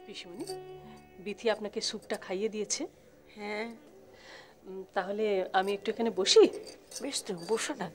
পিসিমণি, বিথি আপনাকে স্যুপটা খাইয়ে দিয়েছে? হ্যাঁ। তাহলে আমি একটু এখানে বসি? বেশ, তো বসো না।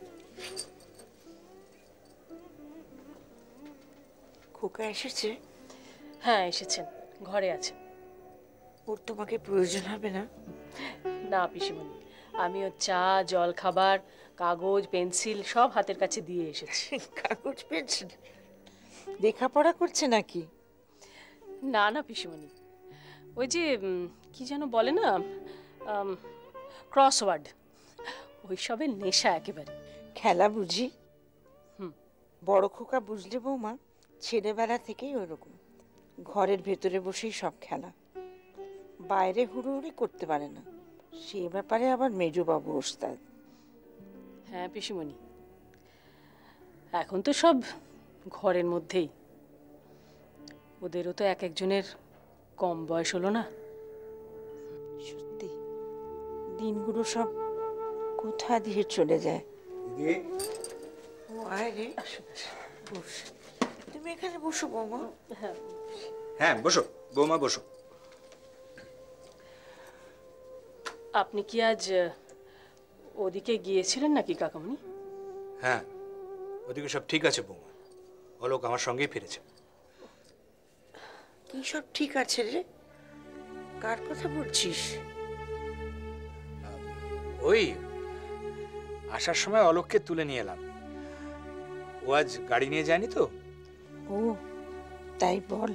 খোকা এসেছে? হ্যাঁ এসেছেন, ঘরে আছেন। ওর তোমাকে প্রয়োজন হবে না? না পিসিমণি, আমি ওর চা, জল খাবার, কাগজ, পেন্সিল সব হাতের কাছে দিয়ে এসেছি। কাগজ পেন্সিল লেখাপড়া করছে নাকি? না না পিসিমণি, ওই যে কি যেন বলে না, ক্রসওয়ার্ড, ওইসবের নেশা একেবারে। খেলা বুঝি? বড় খোকা বুঝলে বৌমা, ছেলেবেলা থেকেই ওরকম, ঘরের ভেতরে বসেই সব খেলা, বাইরে হুড়োহুড়ি করতে পারে না। সে ব্যাপারে আবার মেজবাবু ওস্তাদ। হ্যাঁ পিসিমণি, এখন তো সব ঘরের মধ্যেই, ওদেরও তো এক একজনের কম বয়স হলো না। সত্যি দিনগুলো সব কোথা দিয়ে চলে যায়। ও আয় রে, বস। তুমি এখানে বসো বৌমা। হ্যাঁ বসো বৌমা, বসো। আপনি কি আজ ওদিকে গিয়েছিলেন নাকি কাকামণি? হ্যাঁ, ওদিকে সব ঠিক আছে বৌমা, অলোক আমার সঙ্গেই ফিরেছে। কি সব ঠিক আছে রে? কার কথা বলছিস? ওই আসার সময় অলোককে তুলে নিয়ে এলাম, ও আজ গাড়ি নিয়ে যায়নি তো। ও তাই বল।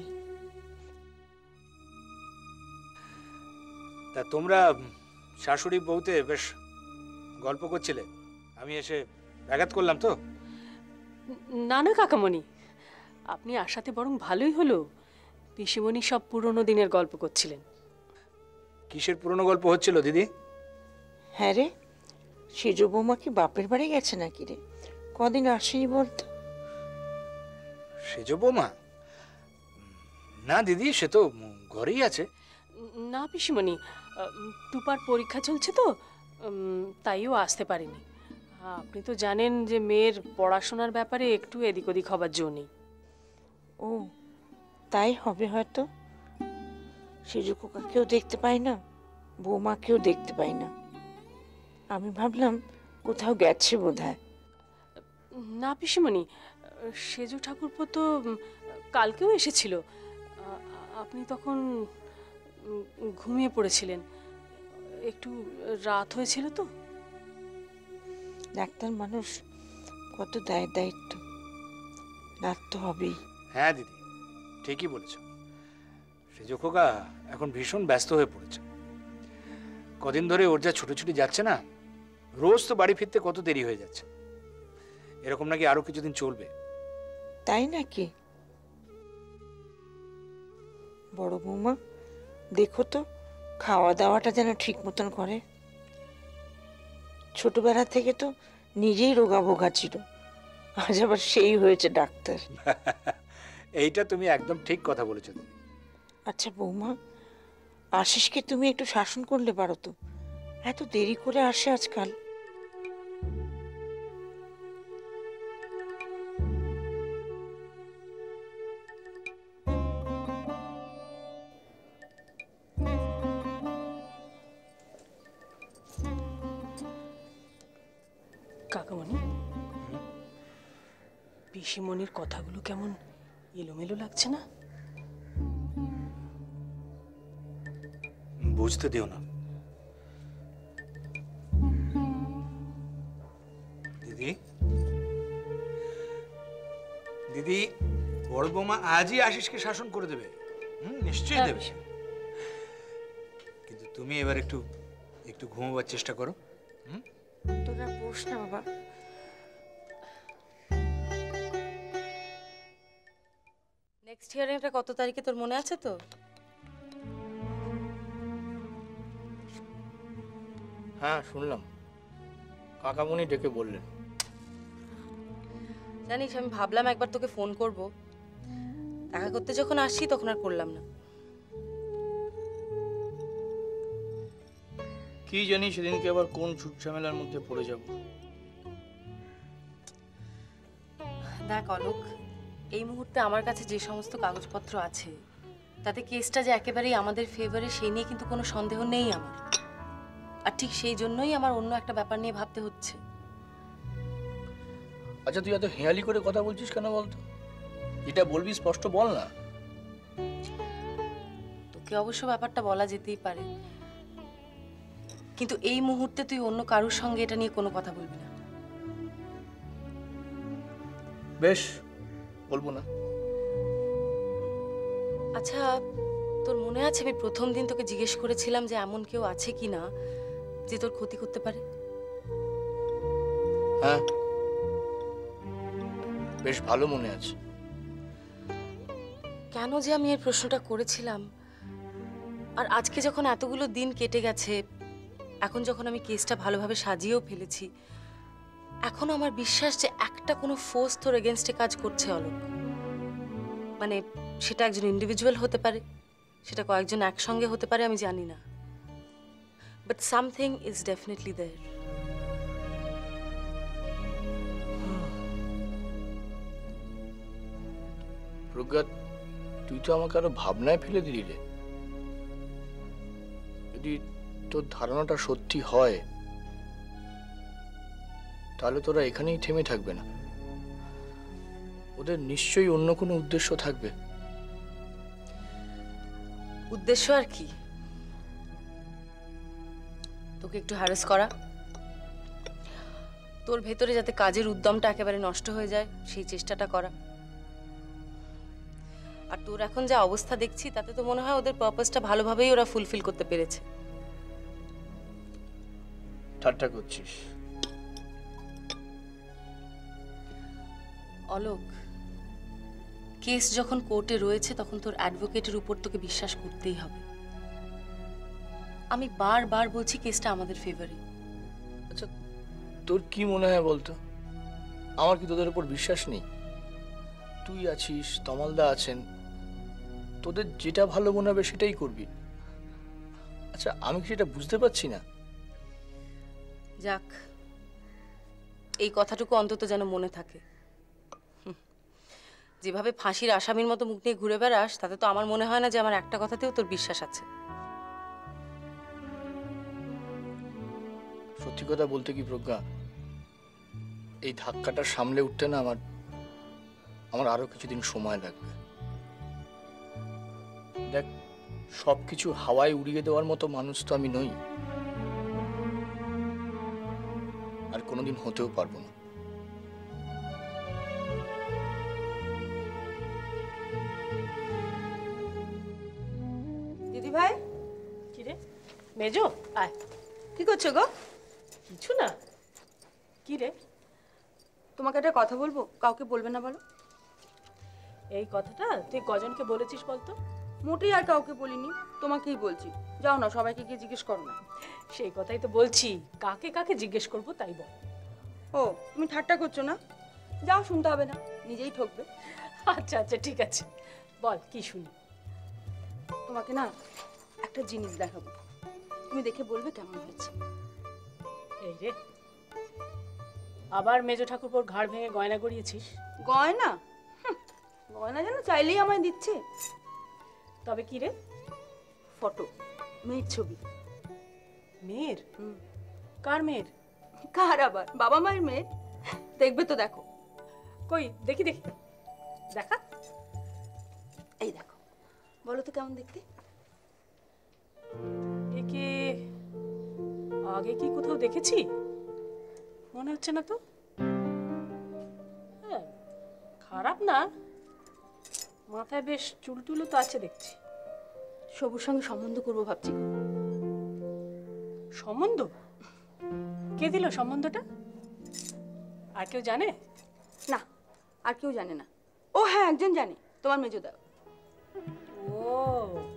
তা তোমরা শাশুড়ি বউতে বেশ গল্প করছিলে, আমি এসে ব্যাঘাত করলাম তো? না না কাকামণি, আপনি আসাতে বরং ভালোই হলো। পিসিমণি সব পুরনো দিনের গল্প করছিলেন। কিসের পুরনো গল্প হচ্ছিল দিদি? হ্যাঁ রে, সেজ বৌমা কি বাপের বাড়ি গেছে নাকি রে? কদিন আসেনি বলতো? সেজ বৌমা? না দিদি, সে তো ঘরেই আছে। না পিসিমণি, টুপার পরীক্ষা চলছে তো, তাইও আসতে পারেনি। আপনি তো জানেন যে মেয়ের পড়াশোনার ব্যাপারে একটু এদিক ওদিক হবার জো নেই। ও তাই হবে হয়তো। সেজ খোকাকেও দেখতে পাই না, বৌমাকেও দেখতে পাই না। আমি ভাবলাম কোথাও গেছে বোধহয়। না পিসিমণি, সেজু ঠাকুরপো তো কালকেও এসেছিল। আপনি তখন ঘুমিয়ে পড়েছিলেন, একটু রাত হয়েছিল তো। ডাক্তার মানুষ, কত দায়িত্ব, রাত তো হবেই। হ্যাঁ দিদি, ঠিকই বলেছ। সেজ খোকা এখন ভীষণ ব্যস্ত হয়ে পড়েছে। কদিন ধরে ওর যা ছুটোছুটি যাচ্ছে না, রোজ তো বাড়ি ফিরতে কত দেরি হয়ে যাচ্ছে। এরকম নাকি আরো কিছুদিন চলবে। তাই নাকি? বড় বৌমা দেখো তো, খাওয়া দাওয়াটা যেন ঠিক মতন করে। ছোটবেলা থেকে তো নিজেই রোগা ভোগা ছিল, আজ আবার সেই হয়েছে ডাক্তার। এইটা তুমি একদম ঠিক কথা বলেছো তুমি। আচ্ছা বৌমা, আশিসকে তুমি একটু শাসন করলে পারো তো, এত দেরি করে আসে আজকাল। কাকামণি, পিসিমণির কথাগুলো কেমন এলোমেলো লাগছে না? বুঝতে দিও না দিদি। দিদি, বড় বৌমা আজই আশিসকে শাসন করে দেবে। নিশ্চয়ই দেবে। কিন্তু তুমি এবার একটু একটু ঘুমাবার চেষ্টা করো। তোরা বস না বাবা। নেক্সট হিয়ারিংটা কত তারিখে তোর মনে আছে তো? হ্যাঁ শুনলাম, কাকামণি ডেকে বললেন। জানিস, আমি ভাবলাম একবার তোকে ফোন করব, দেখা করতে যখন আসছি তখন আর করলাম না। কি জানি সেদিনকে আবার কোন ঝুট ঝামেলার মধ্যে পড়ে যাব। দেখ অলোক, এই মুহূর্তে আমার কাছে যে সমস্ত কাগজপত্র আছে তাতে কেসটা যে একেবারেই আমাদের ফেভারে সেই নিয়ে কিন্তু কোনো সন্দেহ নেই আমার। আর ঠিক সেই জন্যই আমার অন্য একটা ব্যাপার নিয়ে ভাবতে হচ্ছে। আচ্ছা, তুই এত হেয়ালি করে কথা বলছিস কেন বলতো? এটা বলবি স্পষ্ট বল না। তোকে অবশ্য ব্যাপারটা বলা যেতেই পারে, কিন্তু এই মুহূর্তে তুই অন্য কারোর সঙ্গে এটা নিয়ে কোনো কথা বলবি না। বেশ, বলবো না। আচ্ছা, তোর মনে আছে আমি প্রথম দিন তোকে জিজ্ঞেস করেছিলাম যে এমন কেউ আছে কি না যে তোর ক্ষতি করতে পারে? হ্যাঁ, বেশ ভালো মনে আছে। কেন যে আমি এই প্রশ্নটা করেছিলাম, আর আজকে যখন এতগুলো দিন কেটে গেছে, এখন যখন আমি কেসটা ভালোভাবে সাজিয়েও ফেলেছি, এখনো আমার বিশ্বাস যে একটা কোনো ফোর্স তোর এগেনস্টে কাজ করছে অলোক। মানে সেটা একজন ইন্ডিভিজুয়াল হতে পারে, সেটা কয়েকজন একসঙ্গে হতে পারে, আমি জানি না, but something is definitely there. Pragya, তুই তো আমাকে আরো ভাবনায় ফেলে দিলি রে। যদি তোর ধারণাটা সত্যি হয় তাহলে তোরা এখানেই থেমে থাকবে না, ওদের নিশ্চয়ই অন্য কোনো উদ্দেশ্য থাকবে। উদ্দেশ্য আর কি? তোকে একটু হ্যারাস করা, তোর ভেতরে যাতে কাজের উদ্যমটা একেবারে নষ্ট হয়ে যায় সেই চেষ্টাটা করা। আর তোর এখন যা অবস্থা দেখছি তাতে তো মনে হয় ওদের পারপাসটা ভালোভাবেই ওরা ফুলফিল করতে পেরেছে। ঠাট্টা করছিস? অলোক, কেস যখন কোর্টে রয়েছে তখন তোর অ্যাডভোকেটের উপর তোকে বিশ্বাস করতেই হবে। আমি বারবার বলছি কেসটা আমাদের ফেভারে। আচ্ছা, তোর কি মনে হয় বলতো? আমার কি তোদের উপর বিশ্বাস নেই? তুই আছিস, তমালদা আছেন, তোদের যেটা ভালো মনে হবে সেটাই করবি। আচ্ছা, আমি কি সেটা বুঝতে পারছি না? যাক, এই কথাটুকু অন্তত যেন মনে থাকে। যেভাবে ফাঁসির আসামির মতো মুখ নিয়ে ঘুরে বেড়াস তাতে তো আমার মনে হয় না যে আমার একটা কথাতেও তোর বিশ্বাস আছে। সত্যি কথা বলতে কি প্রজ্ঞা, এই ধাক্কাটা সামলে উঠতে না আমার আমার আরো কিছুদিন সময় লাগবে। দেখ, সবকিছু হাওয়ায় উড়িয়ে দেওয়ার মতো মানুষ তো আমি নই, আর কোনোদিন হতেও পারবো না। দিদি ভাই, কি রে মেজো, আয়। কি করছো গো? কিছু না। কি রে? তোমাকে একটা কথা বলবো, কাউকে বলবে না বলো। এই কথাটা তুই কজনকে বলেছিস বলতো? মোটেই আর কাউকে বলিনি, তোমাকেই বলছি। যাও না, সবাইকে গিয়ে জিজ্ঞেস করো না। সেই কথাই তো বলছি, কাকে কাকে জিজ্ঞেস করবো তাই বল। ও, তুমি ঠাট্টা করছো না? যাও, শুনতে হবে না, নিজেই ঠকবে। আচ্ছা আচ্ছা ঠিক আছে, বল কি শুনি। তোমাকে না একটা জিনিস দেখাবো, তুমি দেখে বলবে কেমন হয়েছে। এই রে, আবার মেজো ঠাকুরপোর ঘাড় ভেঙে গয়না গড়িয়েছিস? গয়না? গয়না যেন চাইলেই আমায় দিচ্ছে। তবে কি রে? ফটো, মেয়ের ছবি। মেয়ের? কার মেয়ের? কার আবার? বাবা মায়ের মেয়ের। দেখবে তো, দেখো। কই দেখি দেখি, দেখা। এই দেখো, বলো তো কেমন দেখতে। একে আগে কি কোথাও দেখেছি? মনে হচ্ছে না তো। হ্যাঁ, খারাপ না, মাথায় বেশ চুলটুলো তো আছে দেখছি। সবুর সঙ্গে সম্বন্ধ করবো ভাবছি। সম্বন্ধ? কে দিল সম্বন্ধটা? আর কেউ জানে? না, আর কেউ জানে না। ও হ্যাঁ, একজন জানে, তোমার মেজোদা। ও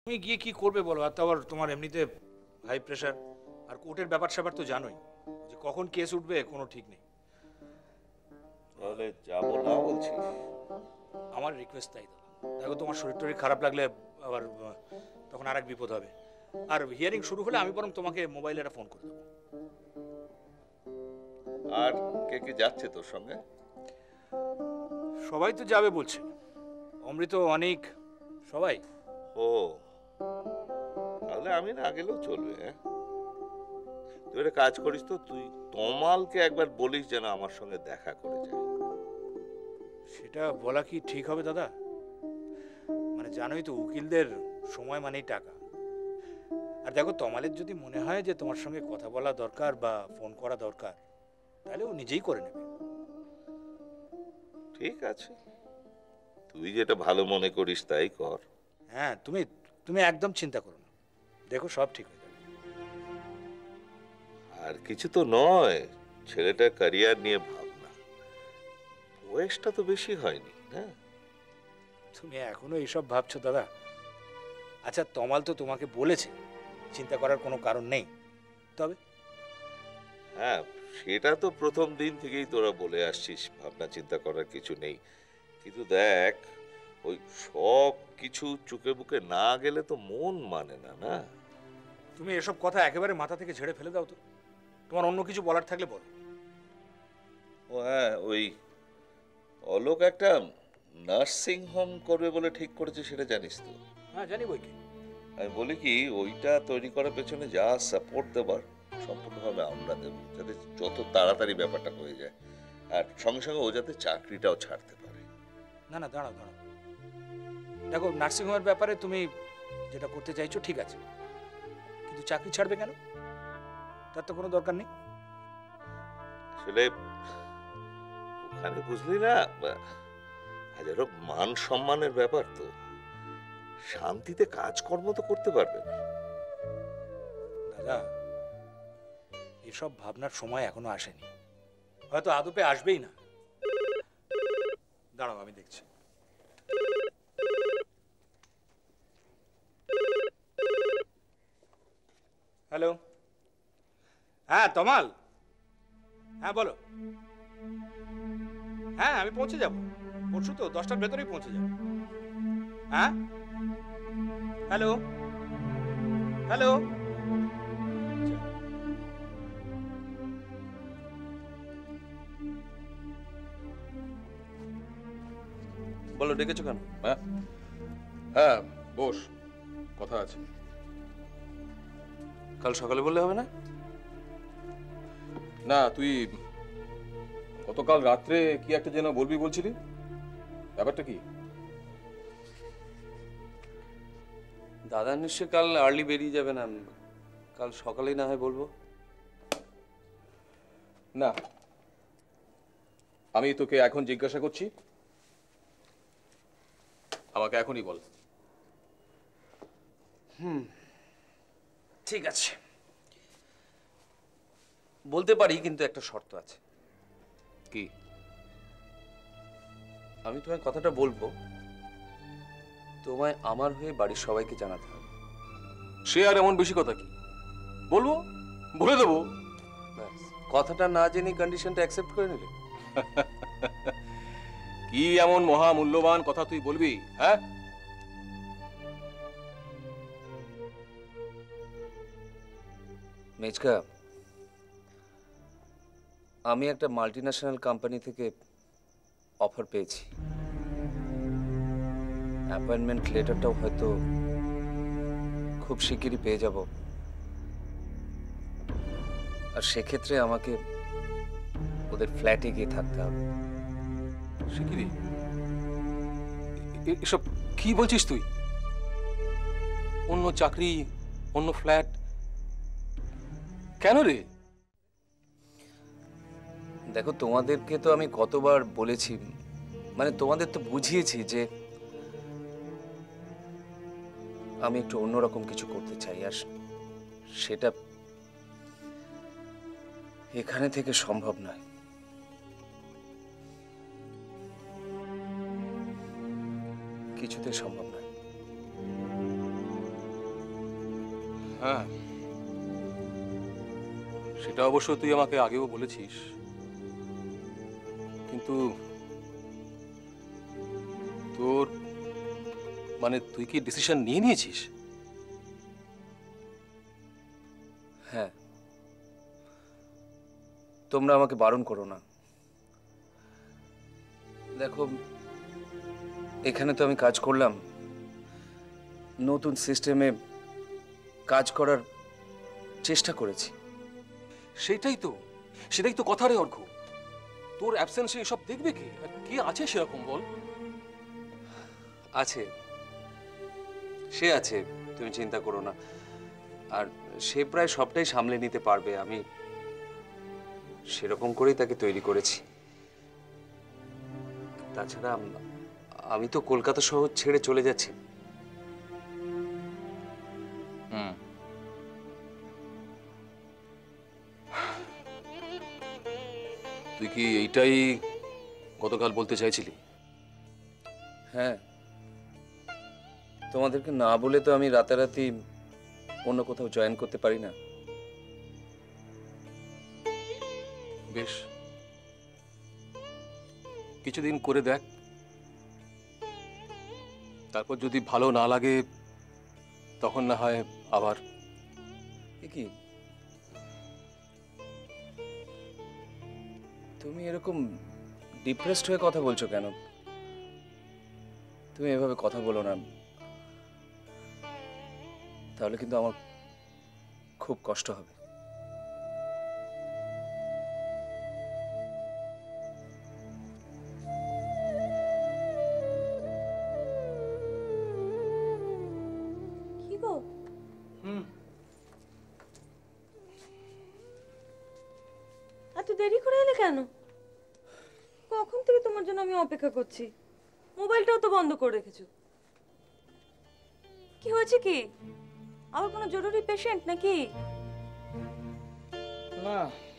তুমি গিয়ে কি করবে বলো? আর তো আবার তোমার এমনিতে হাই প্রেশার, আর কোর্টের ব্যাপার স্যাপার তো জানোই, যে কখন কেস উঠবে কোনো ঠিক নেই। তাহলে যাবো না বলছিস? আমার রিকোয়েস্ট তাই দাদা, দেখো তোমার শরীর টরীর খারাপ লাগলে আবার তখন আর এক বিপদ হবে। আর হিয়ারিং শুরু হলে আমি বরং তোমাকে মোবাইলে একটা ফোন করে দেবো। আর কে কে যাচ্ছে তোর সঙ্গে? সবাই তো যাবে বলছে, অমৃত, অনিক, সবাই। ও, তাহলে আমি না গেলেও চলবে। হ্যাঁ, তুই একটা কাজ করিস তো, তুই তমালকে একবার বলিস যেন আমার সঙ্গে দেখা করে যায়। সেটা বলা কি ঠিক হবে দাদা? মানে জানোই তো, উকিলদের সময় মানেই টাকা। আর দেখো, তমালের যদি মনে হয় যে তোমার সঙ্গে কথা বলা দরকার বা ফোন করা দরকার, তাহলে ও নিজেই করে নেবে। ঠিক আছে, তুই যেটা ভালো মনে করিস তাই কর। হ্যাঁ, তুমি তুমি একদম চিন্তা করো না, দেখো সব ঠিক হয়ে যাবে। আর কিছু তো নয়, ছেলেটার ক্যারিয়ার নিয়ে ভাবনা। বয়সটা তো বেশি হয়নি না? তুমি এখনো এইসব ভাবছো দাদা? আচ্ছা, তমাল তো তোমাকে বলেছে চিন্তা করার কোনো কারণ নেই, তবে হ্যাঁ, সেটা তো প্রথম দিন থেকেই তোরা বলে আসছিস ভাবনা চিন্তা করার কিছু নেই। কিন্তু দেখ, ওই সব কিছু চোখে বুকে না গেলে তো মন মানে না, না? তুমি এসব কথা একেবারে মাথা থেকে ঝেড়ে ফেলে দাও তো। তোমার অন্য কিছু বলার থাকলে বলো। ও হ্যাঁ, ওই অলোক একটা নার্সিং হোম করবে বলে ঠিক করেছে, সেটা জানিস তো? হ্যাঁ, জানি বই কি। আমি বলি কি, ওইটা তৈরি করার পেছনে যা সাপোর্ট দেবার সম্পূর্ণভাবে আমরা দেবো, যাতে যত তাড়াতাড়ি ব্যাপারটা হয়ে যায়। আর সঙ্গে সঙ্গে ও যাতে চাকরিটাও ছাড়তে পারে। না না, দাঁড়াও দাঁড়াও, দেখো নার্সিংহোমের ব্যাপারে তুমি যেটা করতে চাইছো ঠিক আছে, কিন্তু চাকরি ছাড়বে কেন? তার তো কোনো দরকার নেই। আসলে ওখানে বুঝলি না, হাজারো মান সম্মানের ব্যাপার তো, শান্তিতে কাজকর্ম তো করতে পারবে না। দাদা, এসব ভাবনার সময় এখনো আসেনি, হয়তো আদপে আসবেই না। দাঁড়াও, আমি দেখছি। হ্যালো, হ্যাঁ তমাল, হ্যাঁ বলো। হ্যাঁ, আমি পৌঁছে যাব পরশু, তো 10টার ভেতরেই পৌঁছে যাব। হ্যাঁ, হ্যালো হ্যালো। বলো, ডেকেছো কেন? হ্যাঁ হ্যাঁ, বস, কথা আছে। কাল সকালে বললে হবে না? না, তুই গতকাল রাত্রে কি একটা যেন বলবি বলছিলি, ব্যাপারটা কি? দাদা নিশ্চয়ই কাল আর্লি বেরিয়ে যাবে না, কাল সকালেই না হয় বলবো। না, আমি তোকে এখন জিজ্ঞাসা করছি, আমাকে এখনই বল। ঠিক আছে, বলতে পারি, কিন্তু একটা শর্ত আছে। কি? আমি তোমায় কথাটা বলবো, তোমায় আমার হয়ে বাড়ির সবাইকে জানাতে হবে। সে আর এমন বেশি কথা কি, বলবো, বলে দেবো। ব্যাস, কথাটা না জেনে কন্ডিশনটা অ্যাকসেপ্ট করে নিলে। কি এমন মহামূল্যবান কথা তুই বলবি? হ্যাঁ, মেজকা, আমি একটা মাল্টিন্যাশনাল কোম্পানি থেকে অফার পেয়েছি। অ্যাপয়েন্টমেন্ট লেটারটাও হয়তো খুব শিগগিরই পেয়ে যাব। আর সেক্ষেত্রে আমাকে ওদের ফ্ল্যাটে গিয়ে থাকতে হবে। সে কি রে? এসব কি বলছিস তুই? অন্য চাকরি, অন্য ফ্ল্যাট, কেন রে? দেখো, তোমাদেরকে তো আমি কতবার বলেছি, মানে তোমাদের তো বুঝিয়েছি যে আমি একটু অন্যরকম কিছু করতে চাই, আর সেটা এখানে থেকে সম্ভব নয়। কিছুতে সম্ভব নয়। হ্যাঁ, সেটা অবশ্য তুই আমাকে আগেও বলেছিস, কিন্তু তোর মানে তুই কি ডিসিশন নিয়ে নিয়েছিস? হ্যাঁ, তোমরা আমাকে বারণ করো না। দেখো, এখানে তো আমি কাজ করলাম, নতুন সিস্টেমে কাজ করার চেষ্টা করেছি। সেটাই তো কথা রে অর্ঘ। তোর অ্যাবসেন্সে এসব দেখবে কে? আর কে আছে সেরকম বল? আছে, সে আছে, তুমি চিন্তা করো না। আর সে প্রায় সবটাই সামলে নিতে পারবে, আমি সেরকম করেই তাকে তৈরি করেছি। তাছাড়া আমি তো কলকাতা শহর ছেড়ে চলে যাচ্ছি। তুই কি এইটাই গতকাল বলতে চাইছিলি? হ্যাঁ, তোমাদেরকে না বলে তো আমি রাতারাতি অন্য কোথাও জয়েন করতে পারি না। বেশ, কিছুদিন করে দেখ, তারপর যদি ভালো না লাগে তখন না হয় আবার। কি তুমি এরকম ডিপ্রেসড হয়ে কথা বলছো কেন? তুমি এভাবে কথা বলো না, তাহলে কিন্তু আমার খুব কষ্ট হবে। কি গো, এত দেরি করে এলে কেন? কখন থেকে তোমার জন্য আমি অপেক্ষা করছি, মোবাইলটাও তো বন্ধ করে রেখেছো। কি হয়েছে কি? আবার কোনো জরুরি পেশেন্ট নাকি? না,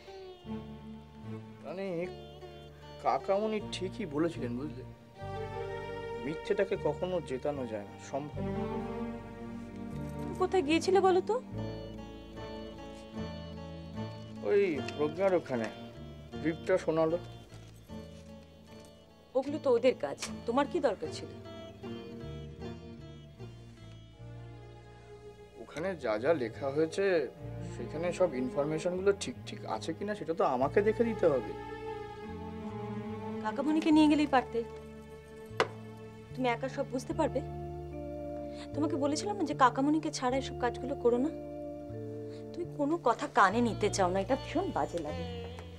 মানে কাকামণি ঠিকই বলেছিলেন, বুঝলে, মিথ্যেটাকে কখনো জেতানো যায় না, সম্ভব না। তুমি কোথায় গিয়েছিলে বলো তো? ওই প্রজ্ঞার ওখানে রিপটা শোনালো। ওগুলো তো ওদের কাজ, তোমার কি দরকার ছিল? ওখানে যা যা লেখা হয়েছে সেখানে সব ইনফরমেশনগুলো ঠিক ঠিক আছে কিনা সেটা তো আমাকে দেখে দিতে হবে। কাকামণিকে নিয়ে গেলেই পারতে। তুমি একা সব বুঝতে পারবে? তোমাকে বলেছিলাম না যে কাকামণিকে ছাড়া এসব কাজগুলো করো না। তুমি কোনো কথা কানে নিতে চাও না, এটা ভীষণ বাজে লাগে।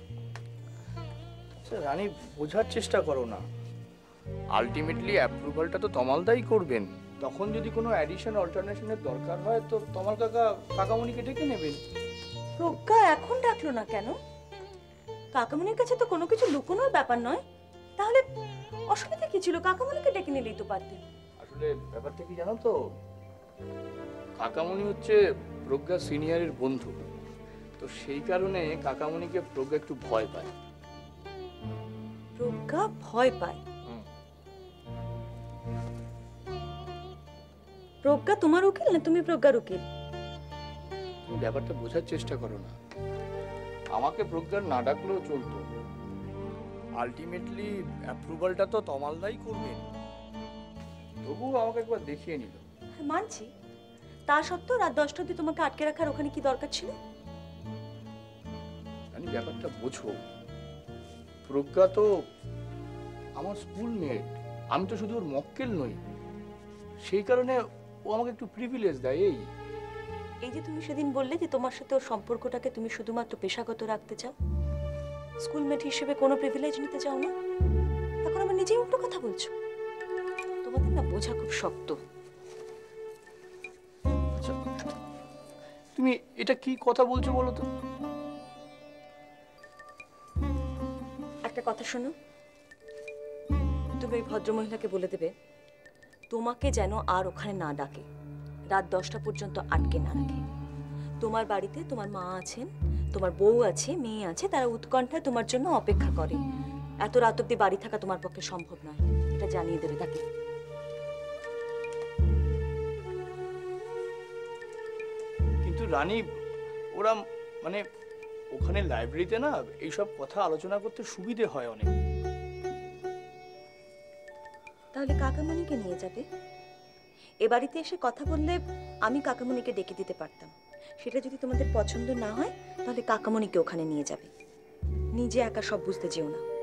আচ্ছা রানী, বোঝার চেষ্টা করো না, আলটিমেটলি অ্যাপ্রুভালটা তো তমালদাই করবেন। তখন যদি কোনো অ্যাডিশন অল্টারনেশনের দরকার হয় তো তমাল কাকা কাকামণিকে ডেকে নেবেন। প্রজ্ঞা এখন ডাকলো না কেন? কাকামণির কাছে তো কোনো কিছু লুকোনোর ব্যাপার নয়, তাহলে অসুবিধা কি ছিল? কাকামণিকে ডেকে নিলেই তো পারতে। আসলে ব্যাপারটা কি জানো তো, কাকামণি হচ্ছে প্রজ্ঞা সিনিয়রের বন্ধু, তো সেই কারণে কাকামণিকে প্রজ্ঞা একটু ভয় পায়। প্রজ্ঞা ভয় পায়? প্রজ্ঞা তোমার উকিল না তুমি প্রজ্ঞার উকিল? তুমি ব্যাপারটা বোঝার চেষ্টা করো না। আমাকে প্রজ্ঞার না ডাকলেও চলতো, আলটিমেটলি অ্যাপ্রুভালটা তো তমালদাই করবেন। তবুও আমাকে একবার দেখিয়ে নিল। মানছি, তা সত্ত্বেও রাত 10টা অবধি তোমাকে আটকে রাখার ওখানে কি দরকার ছিল? আমি ব্যাপারটা বোঝো, প্রজ্ঞা তো আমার স্কুলমেট, আমি তো শুধু ওর মক্কেল নই, সেই কারণে ও আমাকে একটু প্রিভিলেজ দেয়। এই যে তুমি সেদিন বললে যে তোমার সাথে ওর সম্পর্কটাকে তুমি শুধুমাত্র পেশাগত রাখতে চাও, স্কুলমেট হিসেবে কোনো প্রিভিলেজ নিতে চাও না, এখন আবার নিজেই উল্টো কথা বলছো। তোমাদের না বোঝা খুব শক্ত। আচ্ছা, তুমি এটা কি কথা বলছো বলো তো? একটা কথা শোনো, তুমি ওই ভদ্রমহিলাকে বলে দেবে তোমাকে যেন আর ওখানে না ডাকে, রাত 10টা পর্যন্ত আটকে না রাখে। তোমার বাড়িতে তোমার মা আছেন, তোমার বউ আছে, মেয়ে আছে, তারা উৎকণ্ঠায় তোমার জন্য অপেক্ষা করে। এত রাত অব্দি বাড়ি থাকা তোমার পক্ষে সম্ভব নয়, এটা জানিয়ে দেবে তাকে। কিন্তু রানী, ওরা মানে ওখানে লাইব্রেরিতে না এইসব কথা আলোচনা করতে সুবিধে হয় অনেক। তাহলে কাকামণিকে নিয়ে যাবে। এ বাড়িতে এসে কথা বললে আমি কাকামণিকে ডেকে দিতে পারতাম। সেটা যদি তোমাদের পছন্দ না হয় তাহলে কাকামণিকে ওখানে নিয়ে যাবে। নিজে একা সব বুঝতে যেও না।